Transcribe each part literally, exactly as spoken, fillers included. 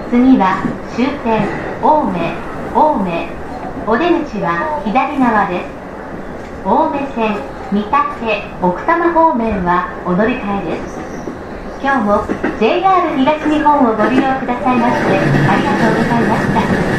次は終点青梅、青梅。お出口は左側です。青梅線、御嶽、奥多摩方面はお乗り換えです。今日も ジェイアール 東日本をご利用くださいましてありがとうございました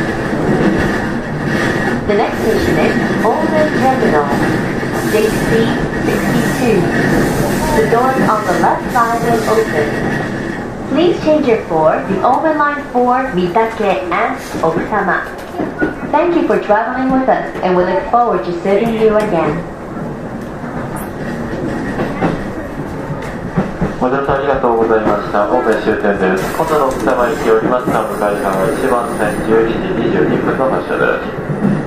。The next station is Ulmer Terminal, Gate C sixty-two. The doors on the left side will open. Please change your floor the Ulmer Line for Mitake and Okutama. Thank you for traveling with us and we look forward to serving you again. ご乗車ありがとうございました。青梅終点です。今度の奥多摩行き降りました向かい側いちばん線じゅうにじにじゅうにふんの発車です。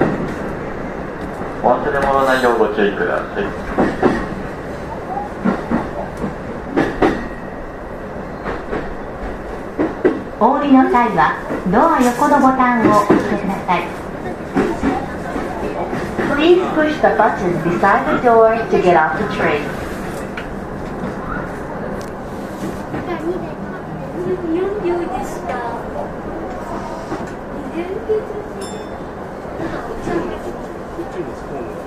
お忘れ物ないようご注意ください。 お降りの際はドア横のボタンを押してください。 Please push the button beside the door to get off the train. よんびょうでした。全然。なんかお茶。